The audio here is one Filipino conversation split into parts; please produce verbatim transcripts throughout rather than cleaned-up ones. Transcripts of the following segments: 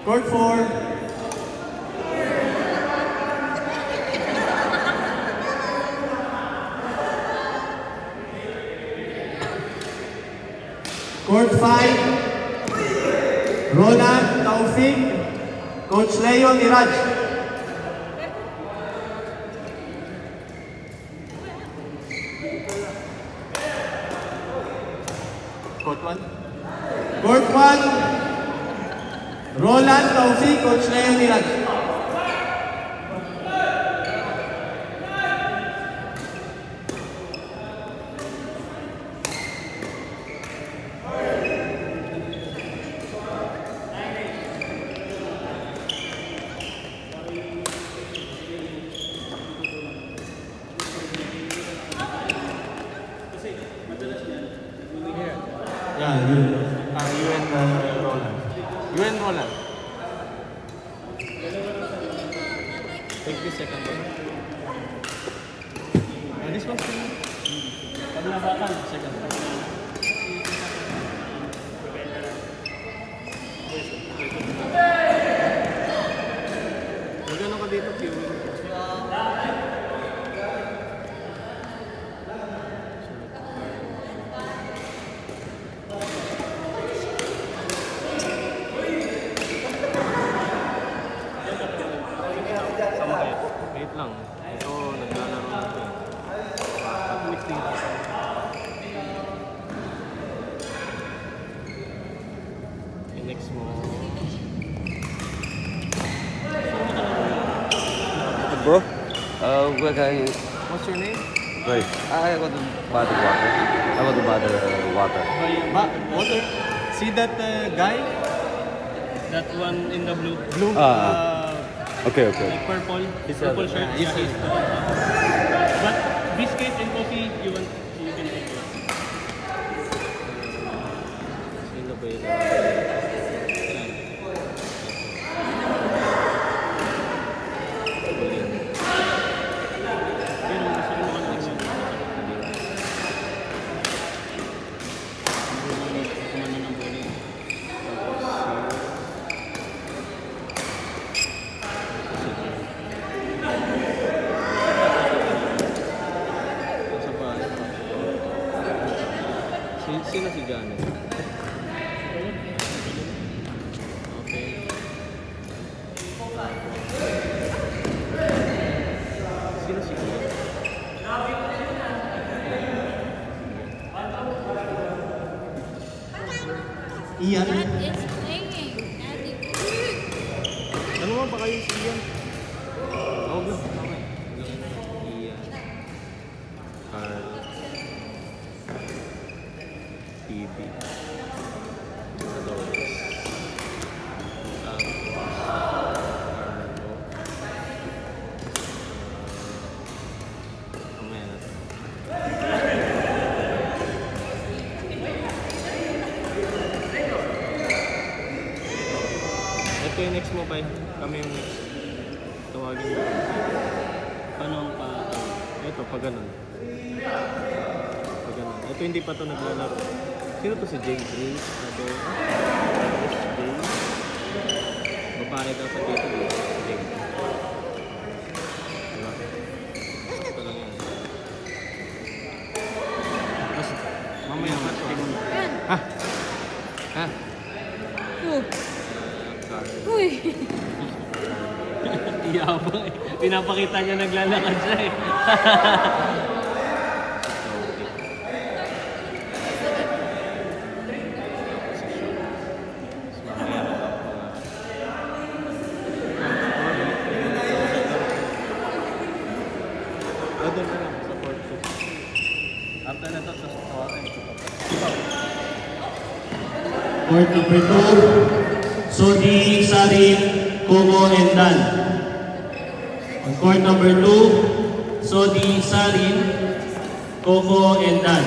Court four. Court five. Roland, Taufik, Coach Leo, Niraj. Court one. Court one. Roland, Taufik, Coach Leo, Niraj. Yeah, you, uh, you and uh, Roland. You and Roland. Take this second one. Uh, this one. Paglabakan, second one. Magkano ka dito, Q? Wait lang. Ito, naglalaro na ito. At least dito. Okay, next mo. Bro, uh, where can you... What's your name? Wait, I want to bother water. I want to bother water. Ba water? See that uh, guy? That one in the blue? Blue? Ah. Uh, Okay, okay. Like purple, He's purple a- shirt. yeah, Yeah, he's purple. But biscuit and coffee, you want, you can take it. Sino ba yun? Pero gusto ko naman next one. Kumano ng bowling. Sino si Janet? Okay. Sino si Janet? Ian. That is playing. Ano mo ba kayo si Ian? Oo ba? Okay. Ian. Carl. T V. Adonis. Santos. Carlo. Mamaya na ito. Ito yung next mo, Pai. Kami yung next. Tawagin mo. Paano ang pa... Ito, pag ganun. Pag ganun. Ito hindi pa ito naglalaro. Sino to si Jay? Jay? Ito? Jay? Babae daw sa dito. Jay. Diba? Ito lang yan. Tapos, mamaya pa ito. Ha? Ha? Oh. Uh, Uy! Iyabang eh. Pinapakita niya naglalakad siya eh. Doon na lang sa court two. After na ito, tapos tawakan ito. Court number two, Sodi, Sarin, Kumo, and Dan. On court number two, Sodi, Sarin, Coco, and Dan.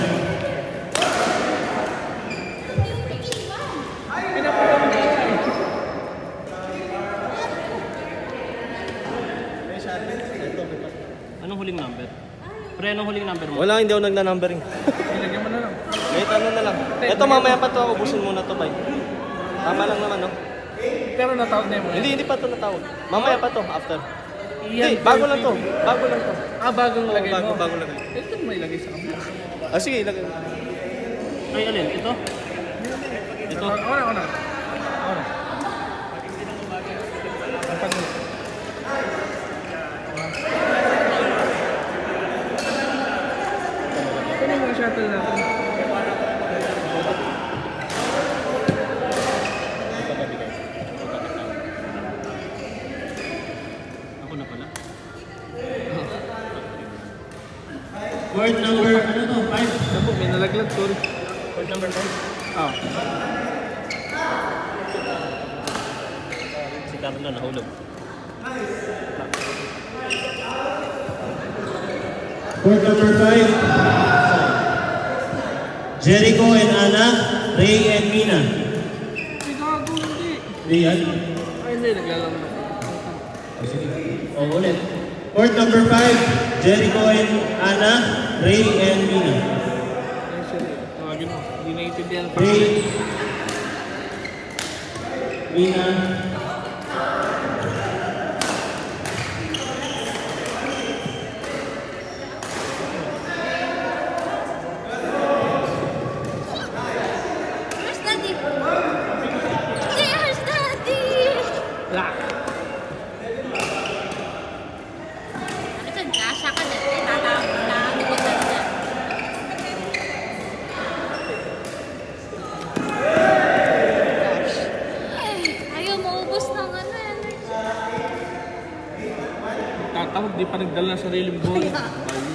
Anong huling number? Pre, anong huling number mo? Wala, hindi ako nagna-numbering. Ilagyan mo na lang. Wait, ano na lang. Ito mamaya pa to, ubusin muna to, bye. Tama lang naman, no? Pero natawag na yung Hindi, hindi pa to natawag. Mamaya pa to, after. Hindi, Iyan, bago lang to. Bago lang to. Ah, bagong Oo, lagay bago, mo. bago lagay. Ito may lagay sa kamay. Ah, sige, ilagay mo. Ay, alin? Ito? Ito? Ako na, ako na. Ako na. Kapag mo. Ito na mga shuttle natin. Ako na pala. Court number, ano to? Five. Naku, may nalaglag, sorry. Court number five. Ah. Si Carla nahulog. Court number five. Jericho and Anna, Ray and Mina. Ay, gago, hindi. Ray yan? Ay, hindi, naglalang na. O, ulit. Court number five. Jericho and Anna, Ray and Mina. Ay, sorry. Tawagin mo. Hindi naiintindihan pa. Ray. Mina. Where's Daddy? There's Daddy! Lock. Ano ka, kasha ka dyan? Eh, tatawag na. Ano ka dyan? Ay, ayaw maubos ng ano, energy. Tatawag, di pa nagdala ng sariling ball. Kaya.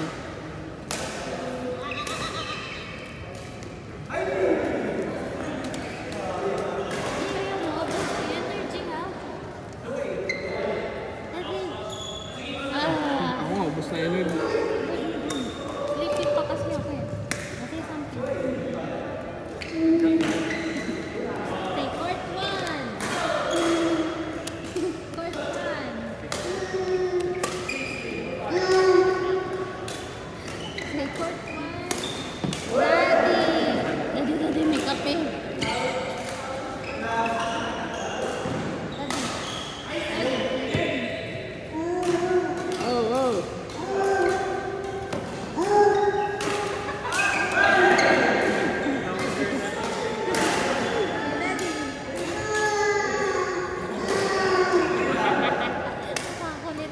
Ayaw maubos ng energy, ha? Daddy. Ah. Ako nga, ubos na energy. Liquid pa kasi ako eh. Kasi something. Take court one. Court one. Take court one. Daddy. Daddy, daddy, may kape. Daddy. Daddy. Oh, oh. Nakakulit.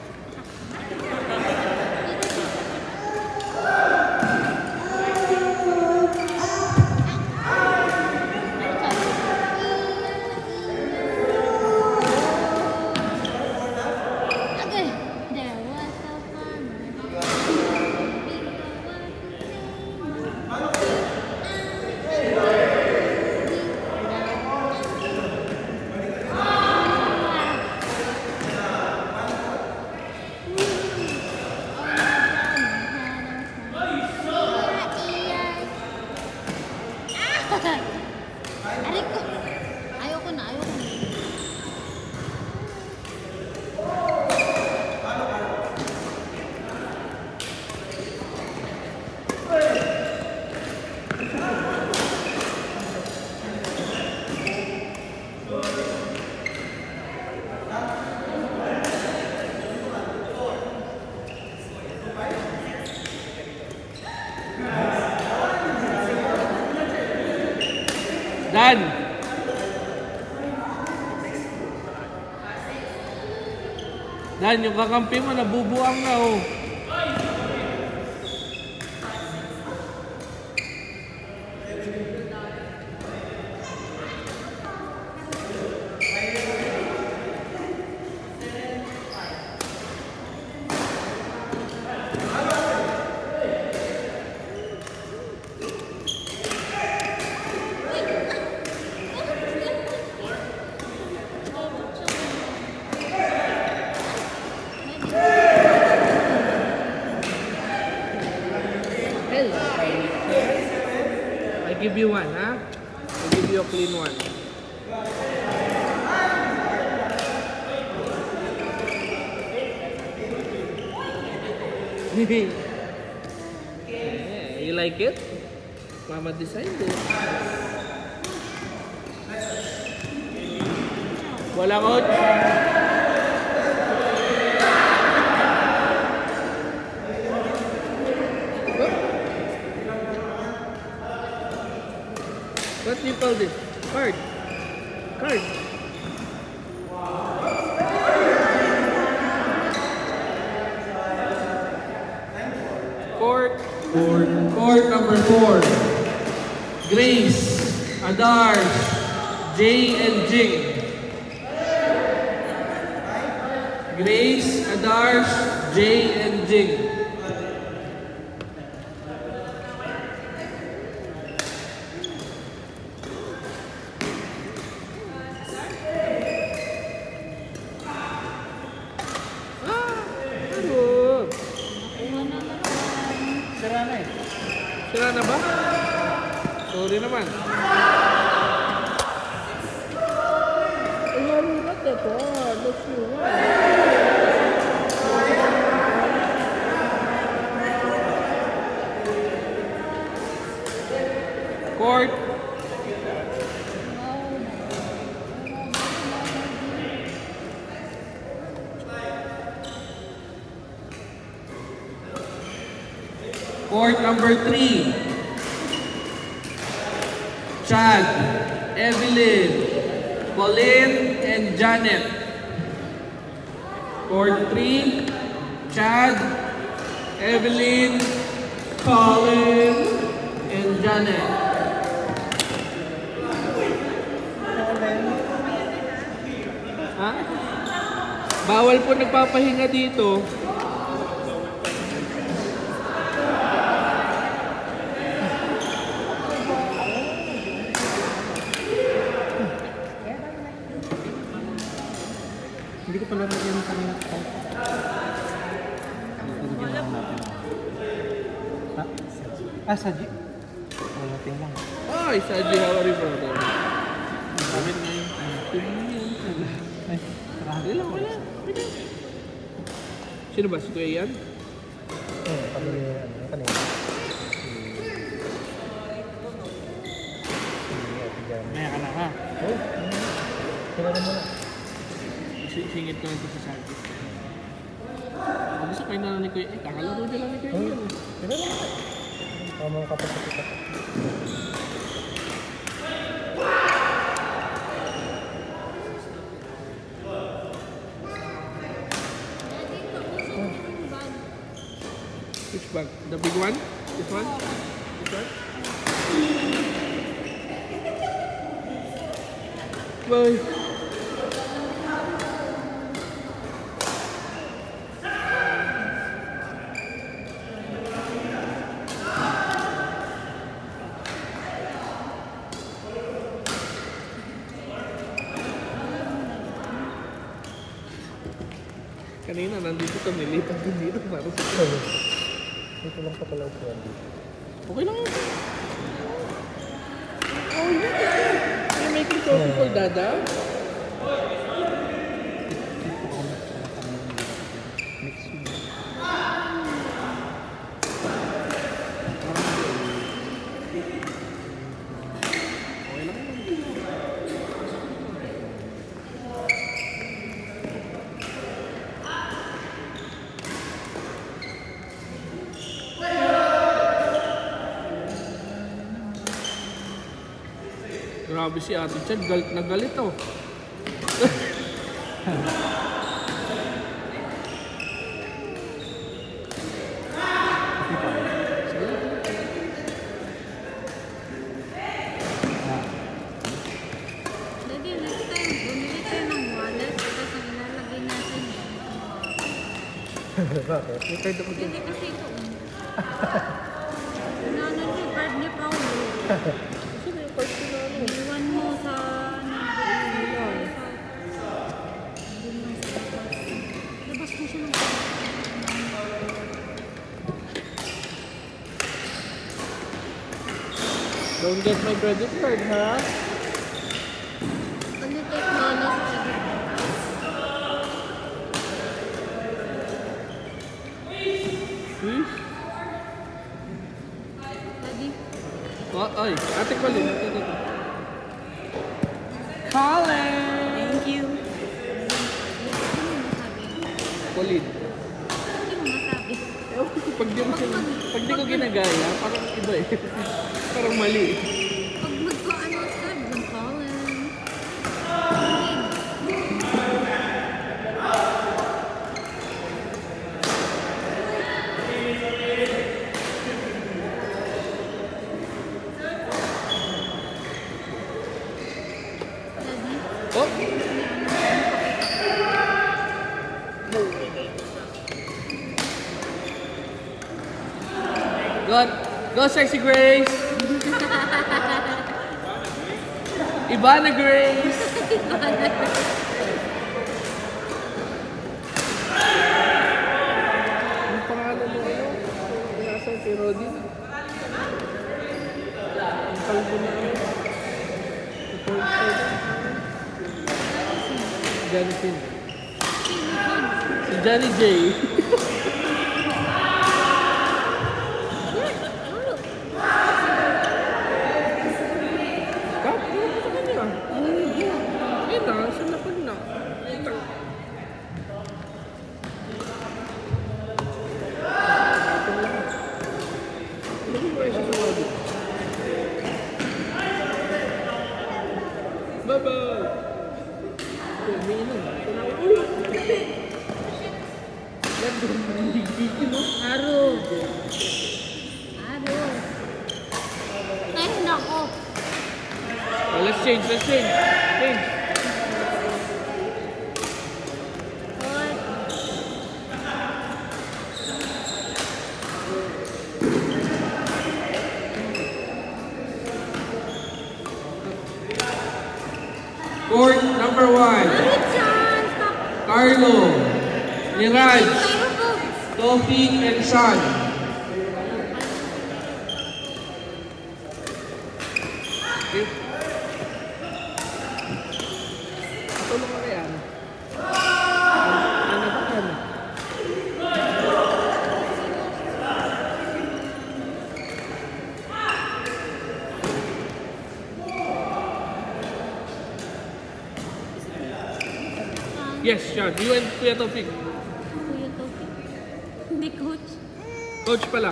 Okay, there was a farmer. Aray ko. Ayoko na, ayoko na. Dan! Dan, yung kakampi mo, nabubuang na oh. I give you one, ha? I give you a clean one. Yeah, you like it? Mama designed it. Wala, coach. What do you call this? Card. Card. Court. Court. Court number four. Grace, Adarsh, Jay, and Jing. Grace, Adarsh, Jay, and Jing. Sira na ba? Sorry naman. Umarurat ito. Let's see. Court. Court number three. Chad, Evelyn, Colin, and Janet. Court three. Chad, Evelyn, Colin, and Janet. Ha? Bawal po nagpapahinga dito. Hindi ko pa narinig yung kanina. Ha? Ah, Saji. Wala tingnan. Ay, Saji, how are you, brother? Sabi na yun. Ay, Hindi lang, wala. Sino ba? Si Kuya Ian? eh, kami, ano, kanina. Maya ka na ha? Oo. Kailan mo na? Singit ko lang ito sa Saji. Ako sa kayo na ni Kuya Ian. Kakalaro nyo lang ni Kuya Ian. Kailan mo na? Tama ka pa sa kita. Which bag? The big one? This one? This one? Bye. Kanina nandito to, nilipat din dito para sa Dito lang pa pala upuan dito. okay lang yun. Oh, yun. Are you making coffee for Dada? Mix yun. Okay lang yun. Grabe si Ate Chad, galit na galit oh. Daddy, next time, bumili tayo ng wallet tapos ang ilalagay natin. Bakit? May card ako dyan. Hindi kasi ito. Inaano niya, card ni Paulo. Sino yung part ko na ano? Iwan mo sa ano, labas mo siya ng Don't get my credit card, ha? Ano take money sa Hmm? Daddy? Oh, ay, Ate Colin. Ate Colin. Colin! Thank you. solid. Hindi mo masabi. Ewan ko, pag di, mo sila, pag di ko ginagaya, parang iba eh. Parang mali. Pag magka-ano ka, John Collins. Daddy, Oh! Go, go Sexy Grace! Ivana Grace! Ang pangalan mo ano? Nasa si Rodin? Ang kalbo na ano? Sa fourth side. Si Johnny Sin. Si Johnny J. Kap, ano ba sa kanya? Ito, sinapag na. Ito. Bye-bye! Umiinom. Uy! Aro. Aro. Ay, nako. Oh, let's change, let's change. Change. Or, Court number one. ano dyan? Stop. Carlo, Niraj, Styrofoam. Tofik, and Sean. Okay. Tulong mo kaya? Ano ba yan? Yes, Sean. You and Kuya Tofik. Kuya Tofi. Hindi, coach. Coach pala.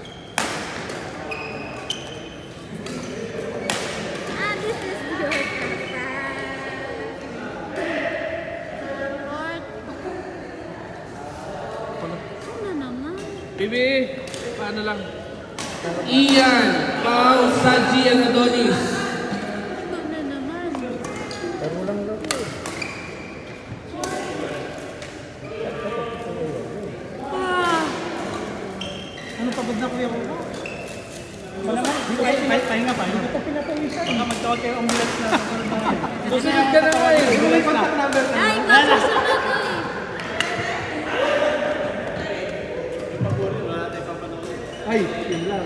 Ah, this is your papa. Lord. Ano naman? Bibi, paano lang? Ian, Pao, Saji, and Adonis. Ano naman? Ah, Ano pagod na kuya ko? Wala nga, di pa, pahinga, pahinga. Ito pinapawisan. Baka magtawag kayo ambulance na. Susunod ka na nga eh. May contact number ka. ay, ikaw susunod ko eh. Ay, yun lang.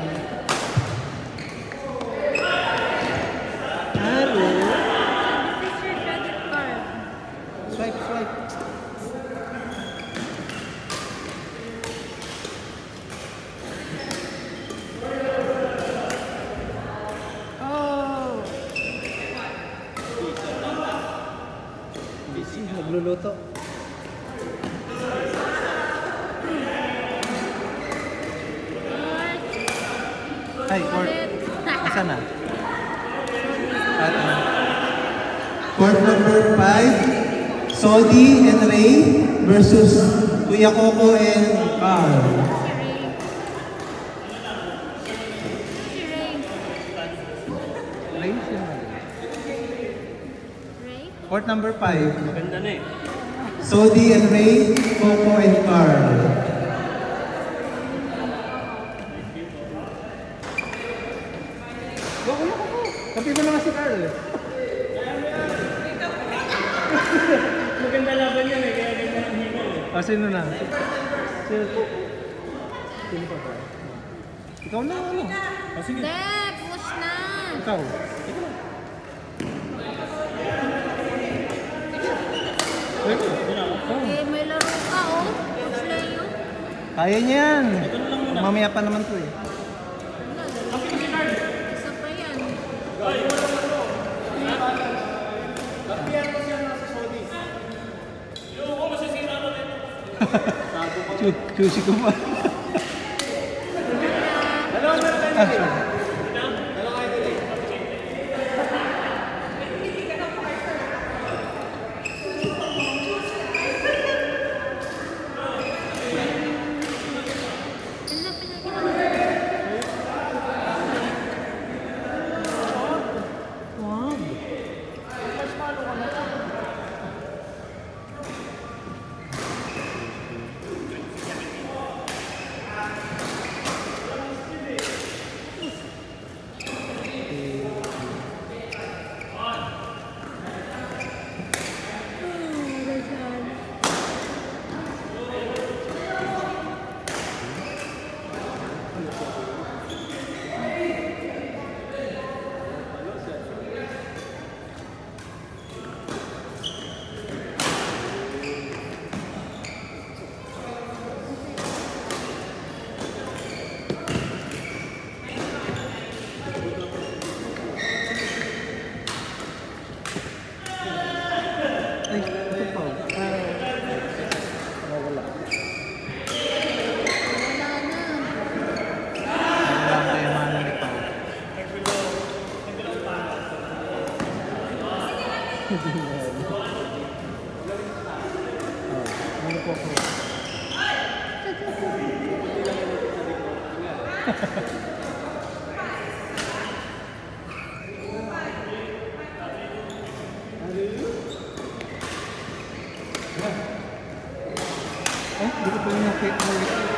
Aro. This is your credit card. Swipe, swipe. Oh. Busy, nagluluto. Lord. Ay, court. Ulit. Asan na? At, court number five, Sodi and Ray versus Kuya Coco and Carl. Si Ray. Ray, sino? Ray? Court number five, Maganda na eh. Sodi and Ray, Coco and Carl. Coco na Coco. Kapi mo na nga si Carl. Maganda laban yan eh, kaya ganda ang hingal eh. Ah, sino na? Sino? Sino pa ba? Ikaw na, ano? Ah, sige. Hindi, push na. Ikaw. Eh, may laro ka, oh. Push na yun. Kaya niya yan. Mamaya pa naman to eh. Isa pa yan. Yung ako masisira na rin. Choosy ko pa. Ah, sorry. Ay, ito pa. Ah, wala. Wala na. Wala kayo mana ni Pao. Oh, ano po ako? Eh, di ko pa yung nakita.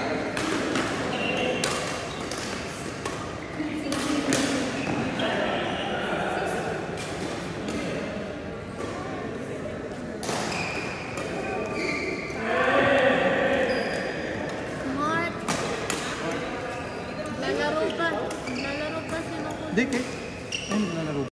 Smart. Lalaro pa. Lalaro pa si Makulo. Di, kay. Ay, nalaro.